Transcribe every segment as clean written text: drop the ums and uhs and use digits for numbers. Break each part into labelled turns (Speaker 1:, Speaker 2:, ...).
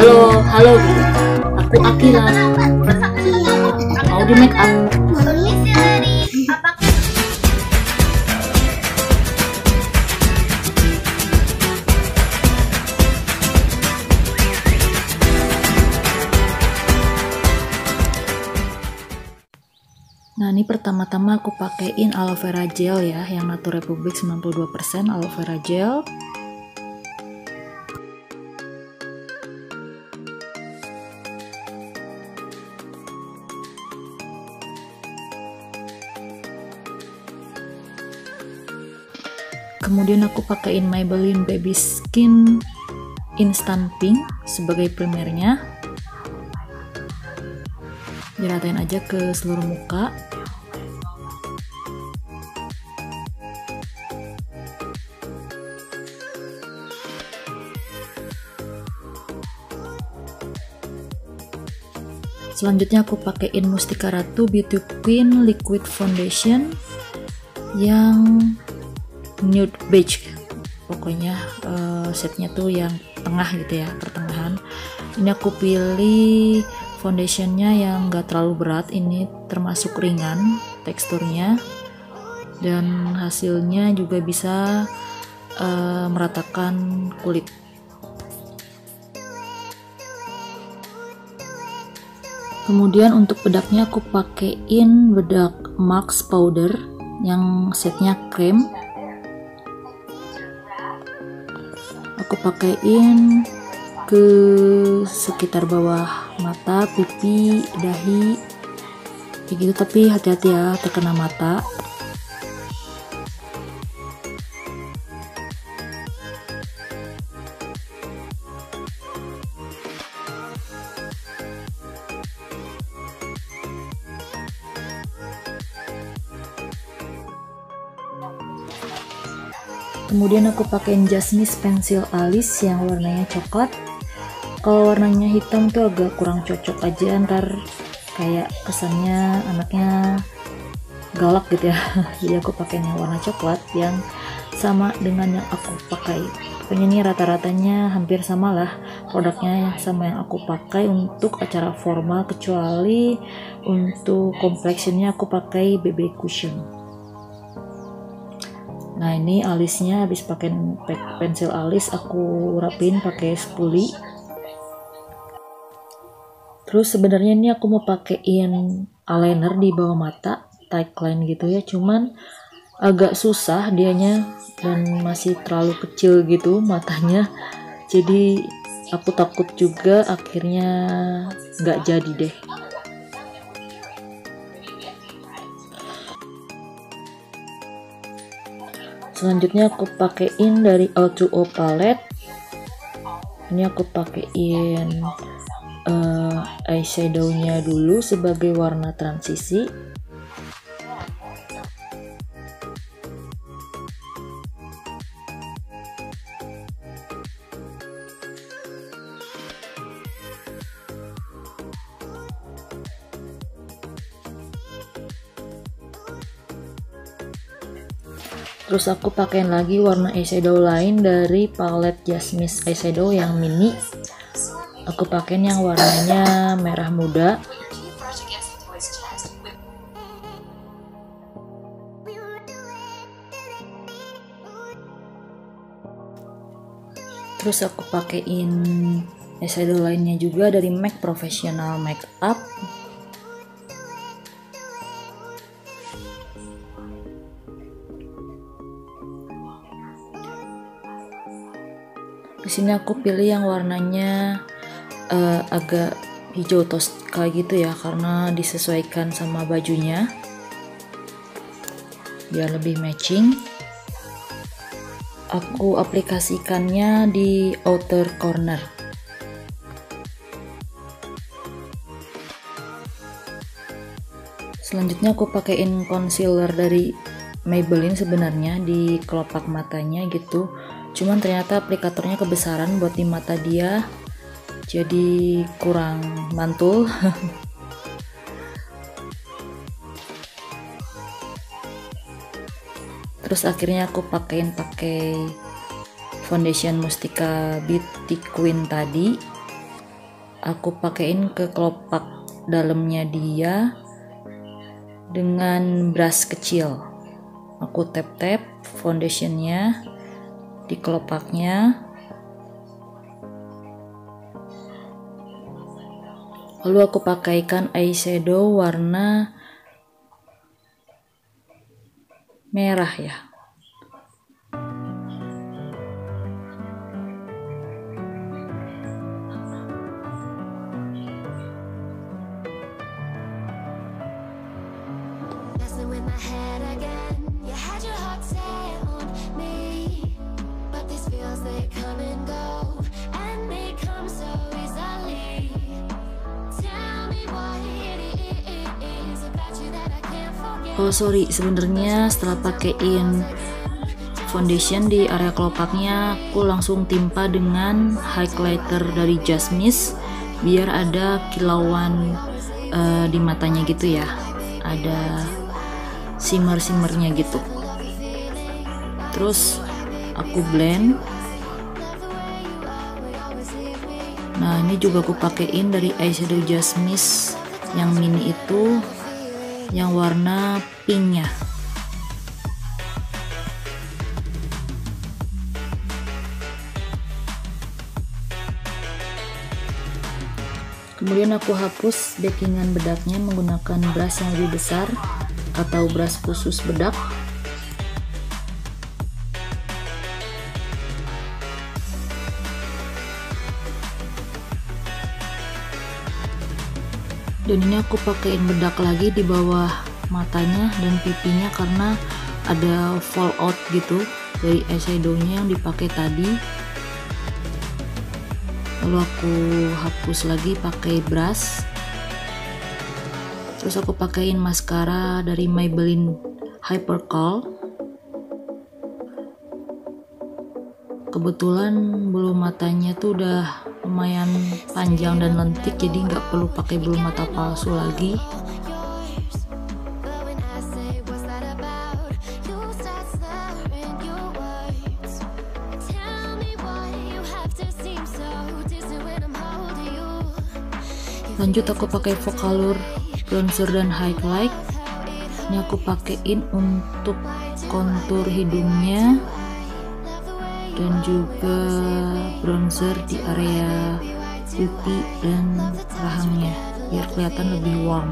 Speaker 1: halo halo gitu. Aku Akila, mau di make up. Nah, ini pertama-tama aku pakein aloe vera gel ya, yang Nature Republic 92% aloe vera gel. Kemudian aku pakein Maybelline Baby Skin Instant Pink sebagai primernya. Diratain aja ke seluruh muka. Selanjutnya aku pakein Mustika Ratu Beauty Queen Liquid Foundation yang nude beige. Pokoknya setnya tuh yang tengah gitu ya, pertengahan. Ini aku pilih foundationnya yang gak terlalu berat, ini termasuk ringan teksturnya, dan hasilnya juga bisa meratakan kulit. Kemudian untuk bedaknya aku pakein bedak Max Powder yang setnya krem. Aku pakein ke sekitar bawah mata, pipi, dahi, kayak gitu, tapi hati-hati ya terkena mata. Kemudian aku pakein Jasmine pensil alis yang warnanya coklat. Kalau warnanya hitam tuh agak kurang cocok aja, ntar kayak kesannya anaknya galak gitu ya. Jadi aku pakai yang warna coklat yang sama dengan yang aku pakai. Pokoknya ini rata-ratanya hampir sama lah produknya sama yang aku pakai untuk acara formal, kecuali untuk complexionnya aku pakai BB Cushion. Nah, ini alisnya habis pakai pensil alis aku rapin pakai spoolie. Terus sebenarnya ini aku mau pakein eyeliner di bawah mata, tight line gitu ya, cuman agak susah dianya dan masih terlalu kecil gitu matanya. Jadi aku takut juga akhirnya nggak jadi deh. Selanjutnya aku pakein dari O2O palette. Ini aku pakein eyeshadownya dulu sebagai warna transisi. Terus aku pakein lagi warna eyeshadow lain dari palette Jasmine eyeshadow yang mini. Aku pakein yang warnanya merah muda. Terus aku pakein eyeshadow lainnya juga dari MAC Professional Makeup. Di sini aku pilih yang warnanya agak hijau toska gitu ya, karena disesuaikan sama bajunya biar lebih matching. Aku aplikasikannya di outer corner. Selanjutnya aku pakein concealer dari Maybelline sebenarnya di kelopak matanya gitu, cuman ternyata aplikatornya kebesaran buat di mata dia, jadi kurang mantul. Terus akhirnya aku pakai foundation Mustika Beauty Queen tadi. aku pakein ke kelopak dalamnya dia dengan brush kecil. Aku tap-tap foundationnya di kelopaknya, lalu aku pakaikan eyeshadow warna merah ya. Oh sorry, sebenarnya setelah pakein foundation di area kelopaknya, aku langsung timpa dengan highlighter dari Just Miss biar ada kilauan di matanya gitu ya, ada shimmer-shimmernya gitu. Terus aku blend. Nah ini juga aku pakein dari eyeshadow Just Miss yang mini itu, yang warna pinknya. Kemudian aku hapus backingan bedaknya menggunakan brush yang lebih besar atau brush khusus bedak. Dan ini aku pakein bedak lagi di bawah matanya dan pipinya karena ada fallout gitu dari eyeshadownya yang dipakai tadi. Lalu aku hapus lagi pakai brush. Terus aku pakein maskara dari Maybelline Hyper Curl. Kebetulan bulu matanya tuh udah lumayan panjang dan lentik, jadi nggak perlu pakai bulu mata palsu lagi. Lanjut aku pakai Focallure bronzer dan highlight. Ini aku pakein untuk kontur hidungnya dan juga bronzer di area pipi dan rahangnya biar kelihatan lebih warm.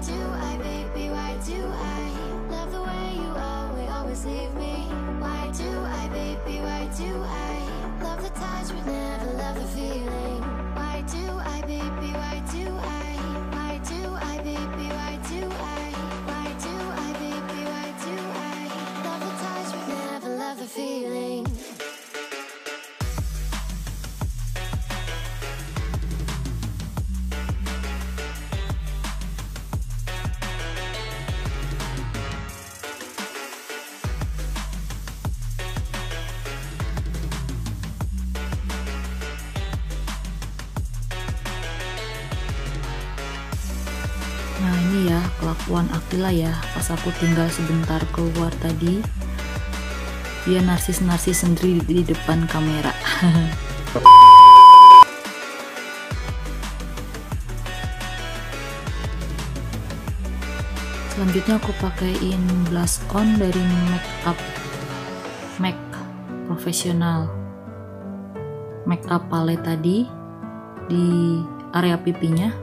Speaker 1: Nah ini ya kelakuan Akila ya, pas aku tinggal sebentar keluar tadi, dia narsis-narsis sendiri di depan kamera. Selanjutnya aku pakaiin blush on dari MAC Professional Makeup Palette tadi di area pipinya.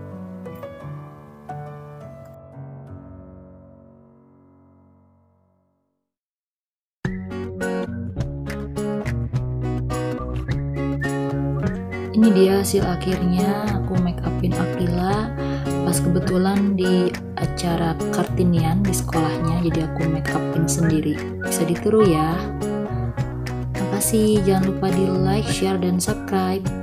Speaker 1: Ini dia hasil akhirnya, aku make upin Akila pas kebetulan di acara Kartinian di sekolahnya, jadi aku make upin sendiri. Bisa ditiru ya. Makasih, jangan lupa di like, share, dan subscribe.